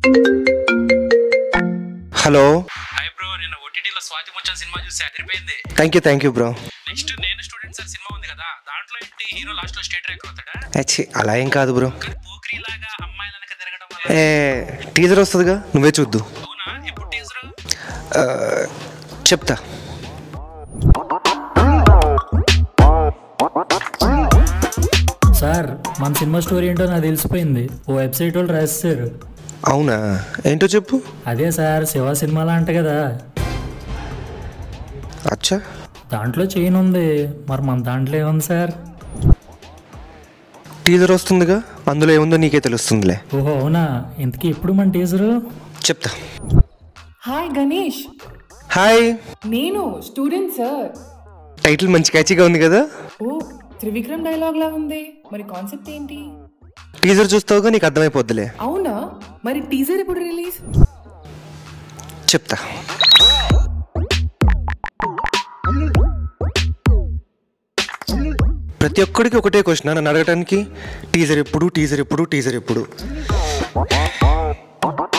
Hello. Hi bro, నిన్న ఓటీటీలో Swathi ముచ్చన్ cinema చూసి అదిరిపోయింది. Thank you bro. నెక్స్ట్ నేను స్టూడెంట్ సార్ సినిమా ఉంది కదా, దాంట్లో ఏంటి హీరో లాస్ట్ లో స్టేట్ ర్యాంక్ అవుతాడా? అలా ఏం కాదు బ్రో. పోక్రీ లాగా అమ్మాయిల వెనక తిరగడం వల్ల టీజర్ వస్తుందిగా, నువ్వే చూద్దు. అవునా? ఎప్పుడు టీజర్? చెప్తా. సార్ మన సినిమా స్టోరీ ఏంటో నాకు తెలిసిపోయింది. ఓ వెబ్సైట్ వాళ్ళు రాస్తారు. అవునా, ఏంటో చెప్పు. అదే సార్ శివ సినిమాలా అంట కదా, అచ్చా. దాంట్లో చైన్ ఉంది, మరి మన దాంట్లో ఏముంది సార్? టీజర్ వస్తుందిగా, అందులో ఏముందో నీకే తెలుస్తుందిలే. ఓహో అవునా, ఇంతకీ ఎప్పుడు మన టీజరు? చెప్తా. Hi Ganesh, hi. నేను స్టూడెంట్ సార్. టైటిల్ మంచి క్యాచీగా ఉంది కదా. ఓ త్రివిక్రమ్ డైలాగ్ లా ఉంది. మరి కాన్సెప్ట్ ఏంటి? టీజర్ చూస్తావుగా, నీకు అర్థమైపోద్దిలే. అవునా, మరి టీజర్ ఎప్పుడు రిలీజ్? చెప్తా. ప్రతి ఒక్కడికి ఒకటే క్వశ్చన్ నన్ను అడగటానికి, టీజర్ ఎప్పుడు.